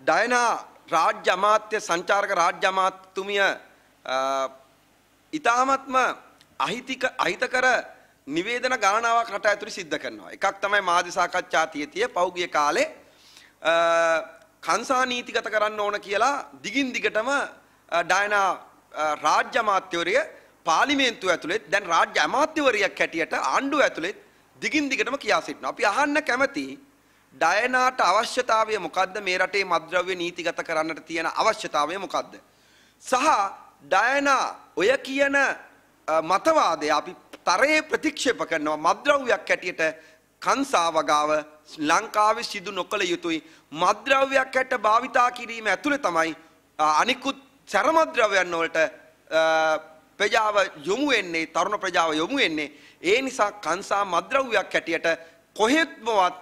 ඩයනා රාජ්‍ය අමාත්‍ය සංචාරක රාජ්‍ය අමාත්‍යතුමිය ඊ타මත්ම අහිතකර නිවේදන ගණනාවක් රට ඇතුළේ සිද්ධ කරනවා. එකක් තමයි මාධ්‍ය සාකච්ඡා තියතිය පෞගිය කාලේ කංසා නීතිගත කරන්න ඕන කියලා දිගින් දිගටම ඩයනා රාජ්‍ය අමාත්‍යවරිය පාර්ලිමේන්තුව ඇතුළේ දැන් රාජ්‍ය අමාත්‍යවරියක් හැටියට ආණ්ඩුව ඇතුළේ දිගින් දිගටම කියා සිටිනවා. අපි අහන්න කැමති ඩයනාට අවශ්‍යතාවය මොකද්ද? මේ රටේ මත්ද්‍රව්‍ය නීතිගත කරන්නට තියෙන අවශ්‍යතාවය මොකද්ද? සහ ඩයනා ඔය කියන මතවාදය අපි තරයේ ප්‍රතික්ෂේප කරනවා. මත්ද්‍රව්‍යයක් හැටියට කංසා වගාව ලංකාවේ සිදු නොකළ යුතුයි. මත්ද්‍රව්‍යයක් හැට භාවිතා කිරීම ඇතුළේ තමයි අනිකුත් සරමද්‍රව්‍යයන් වලට ප්‍රජාව යොමු වෙන්නේ, තරුණ ප්‍රජාව යොමු වෙන්නේ. ඒ නිසා කංසා මත්ද්‍රව්‍යයක් හැටියට කොහෙත්මවත්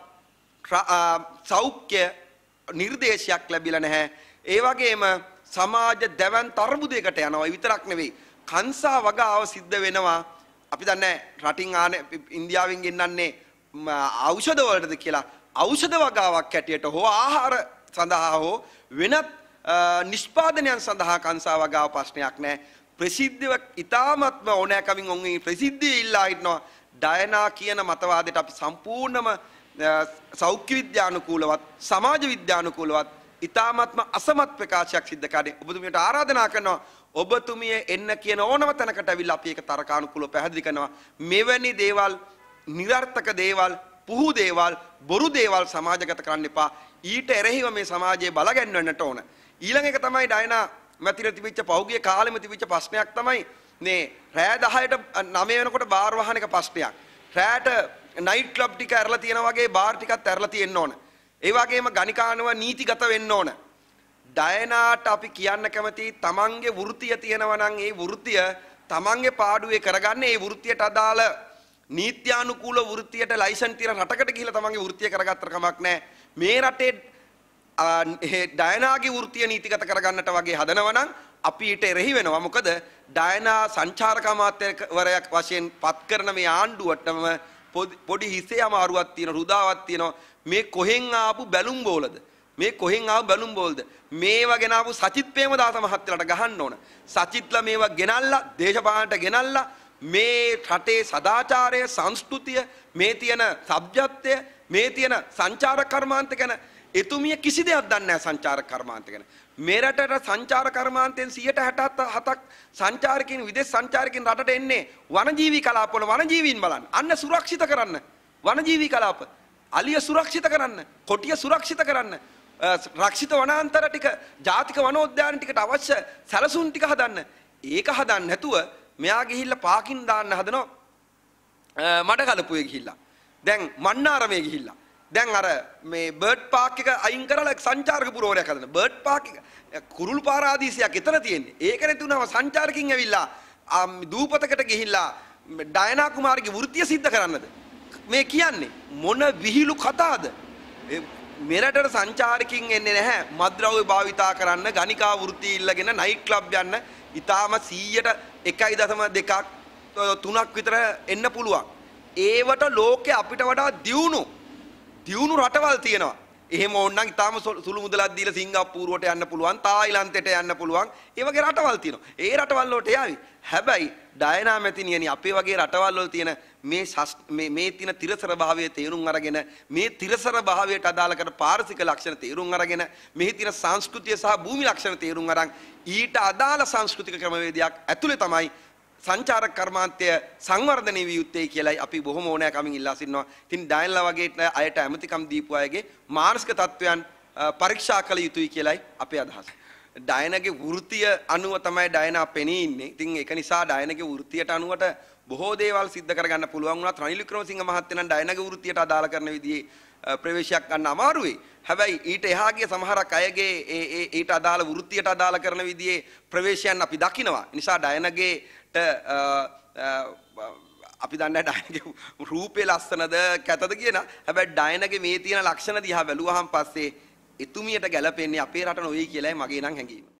සෞඛ්‍ය නිර්දේශයක් ලැබිලා නැහැ. ඒ වගේම සමාජ දැවන් තරබුදයකට යනවා. ඒ විතරක් නෙවෙයි කංසා වගාව සිද්ධ වෙනවා. අපි දන්නේ රටින් ඉන්දියාවෙන් ගෙන්නන්නේ ඖෂධ වලටද කියලා. ඖෂධ වගාවක් හැටියට හෝ ආහාර සඳහා හෝ වෙනත් නිෂ්පාදනයන් සඳහා කංසා වගාව ප්‍රශ්නයක් නැහැ. ප්‍රසිද්ධව ඉතාමත්ම ඕනෑකමින් ඔවුන්ගේ ප්‍රසිද්ධිය ඉල්ලා හිටනවා. ඩයනා කියන මතවාදයට අපි සම්පූර්ණම සෞඛ්‍ය විද්‍යානුකූලවත් සමාජ විද්‍යානුකූලවත් ඉතාමත්ම අසමත් ප්‍රකාශයක් සිද්ධ කරන්නේ. ඔබතුමියට ආරාධනා කරනවා ඔබතුමිය එන්න කියන ඕනම තැනකට අවිල්ලා අපි ඒක තරකානුකූලව පැහැදිලි කරනවා. මෙවැනි දේවල් නිර්ර්ථක දේවල් පුහු දේවල් බොරු දේවල් සමාජගත කරන්න එපා. ඊට එරෙහිව මේ සමාජයේ බලගැන්වන්නට ඕන. ඊළඟ එක තමයි ඩයනා මැතිර තිබිච්ච පෞගිය කාලෙම තිබිච්ච ප්‍රශ්නයක් තමයි මේ රෑ 10ට 9 වෙනකොට බාර් වහන එක ප්‍රශ්නයක්. රෑට නයිට් ක්ලබ් ටික ඇරලා තියෙන වගේ බාර් ටිකත් ඇරලා තියෙන්න ඕන. ඒ වගේම ගණිකානුව නීතිගත වෙන්න ඕන. ඩයනාට අපි කියන්න කැමති තමන්ගේ වෘත්තිය තියෙනවා නම් ඒ වෘත්තිය තමන්ගේ පාඩුවේ කරගන්න. ඒ වෘත්තියට අදාළ නීත්‍යානුකූල වෘත්තියට ලයිසන් තියෙන රටකට ගිහිල්ලා තමන්ගේ වෘත්තිය කරගත්තට කමක් නැහැ. මේ රටේ ඩයනාගේ වෘත්තිය නීතිගත කරගන්නට වගේ හදනවා නම් අපි ඊට එරෙහි වෙනවා. මොකද ඩයනා සංචාරක අමාත්‍යවරයක් වශයෙන් පත් කරන මේ ආණ්ඩුවටම පොඩි හිසේ අමාරුවක් තියෙන රුදාවක් තියෙනවා. මේ කොහෙන් ආපු බැලුම් බෝලද? මේ කොහෙන් ආපු බැලුම් බෝලද? මේවා ගෙන ආපු සචිත් ප්‍රේමදාස මහත්තයාට ගහන්න ඕන. සචිත්ලා මේවා ගෙනල්ලා දේශපාලනට ගෙනල්ලා මේ රටේ සදාචාරය සංස්කෘතිය මේ තියෙන සભ્યත්වය මේ තියෙන සංචාරක කර්මාන්ත ගැන එතුමිය කිසි දෙයක් දන්නේ නැහැ. සංචාරක කර්මාන්ත ගැන මේ රටට සංචාරක කර්මාන්තයෙන් 67ක් සංචාරකින් විදේශ සංචාරකින් රටට එන්නේ වනජීවී කලාපවල වනජීවීන් බලන්න. අන්න සුරක්ෂිත කරන්න වනජීවී කලාප අලිය සුරක්ෂිත කරන්න කොටිය සුරක්ෂිත කරන්න රක්ෂිත වනාන්තර ටික ජාතික වනෝද්‍යාන ටිකට අවශ්‍ය සැලසුම් ටික හදන්න. ඒක හදන්න නැතුව මෙයා ගිහිල්ලා පාකින් දාන්න හදනවා මඩ කලපුවේ ගිහිල්ලා. දැන් මන්නාරමේ ගිහිල්ලා. දැන් අර මේ බර්ඩ් පාක් එක අයින් කරලා සංචාරක පුරවරයක් හදන. බර්ඩ් පාක් එක කුරුළු පාරාදීසයක් එතන තියෙන්නේ. ඒක නැති වුණාම සංචාරකින් ඇවිල්ලා දූපතකට ගිහිල්ලා ඩයනා කුමාරගේ වෘත්තිය සිද්ධ කරන්නද? මේ කියන්නේ මොන විහිළු කතාවද? මෙරටට සංචාරකින් එන්නේ නැහැ. මත්ද්‍රව්‍ය භාවිතා කරන්න ගණිකා වෘත්තිය ඉල්ලගෙන නයිට් ක්ලබ් යන්න ඊටාම 100ට 1.2ක් 3ක් විතර එන්න පුළුවන්. ඒවට ලෝකේ අපිට වඩා දියුණු රටවල් තියෙනවා. එහෙම ඕනනම් ඊටාම සුළු මුදලක් දීලා සිංගප්පූරුවට යන්න පුළුවන්, තායිලන්තයට යන්න පුළුවන්. ඒ වගේ රටවල් තියෙනවා. ඒ රටවල් වලට යාවි. හැබැයි ඩයනා මැතිණියනි අපේ වගේ රටවල් වල තියෙන මේ තියෙන තිරසර භාවයේ තේරුම් අරගෙන මේ තිරසර භාවයට අදාළ කර පාරිසරික ලක්ෂණ තේරුම් අරගෙන මෙහි තියෙන සංස්කෘතිය සහ භූමි ලක්ෂණ තේරුම් අරන් ඊට අදාළ සංස්කෘතික ක්‍රමවේදයක් ඇතුළේ තමයි සංචාරක කර්මාන්තය සංවර්ධනය විය යුත්තේ කියලායි අපි බොහොම ඕනෑකමින් ඉල්ලා සිටිනවා. ඉතින් ඩයන්ලා වගේ අයට ඇමතිකම් දීපු අයගේ මානසික තත්වයන් පරීක්ෂා කළ යුතුයි කියලායි අපේ අදහස. ඩයනගේ වෘත්තිය අනුව තමයි ඩයනා පෙනී ඉන්නේ. ඉතින් ඒක නිසා ඩයනගේ වෘත්තියට අනුවට බොහෝ දේවල් සිද්ධ කරගන්න පුළුවන් වුණා. රනිල් වික්‍රමසිංහ මහත්තයා නම් ඩයනගේ වෘත්තියට අදාළ කරන විදිහේ ප්‍රවේශයක් ගන්න අමාරු වෙයි. හැබැයි ඊට එහා ගිය සමහරක් අයගේ ඊට අදාළ වෘත්තියට අදාළ කරන විදිහේ ප්‍රවේශයන් අපි දකිනවා. නිසා ඩයනගේ අපි දන්නේ ඩයනගේ රූපේ ලස්සනද කැතද කියන. හැබැයි ඩයනගේ මේ තියෙන ලක්ෂණ දිහා බැලුවහම පස්සේ එතුමියට ගැලපෙන්නේ අපේ රට නොවේ කියලායි මගේ නම් හැඟීම.